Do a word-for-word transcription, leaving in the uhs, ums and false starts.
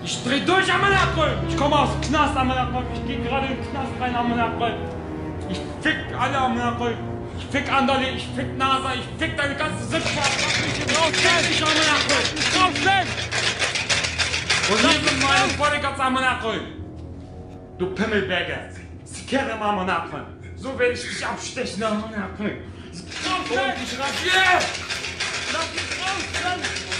Ich dreh durch, Ammoniakroll! Ich komme aus dem Knast, Ammoniakroll! Ich geh gerade in den Knast rein, Ammoniakroll! Ich fick alle, Ammoniakroll! Ich fick Anderle, ich fick Nasa, ich fick deine ganze Sichtfahrt! Lass mich hier raus, ich Ammoniakroll! Rausnehmen! Und hier sind meine Bodyguards, Ammoniakroll! Du Pimmelberger! Sie kennen Ammoniakroll! So werde ich dich abstechen, Ammoniakroll! Rausnehmen! Ich raus! Yeah! Lass mich raus!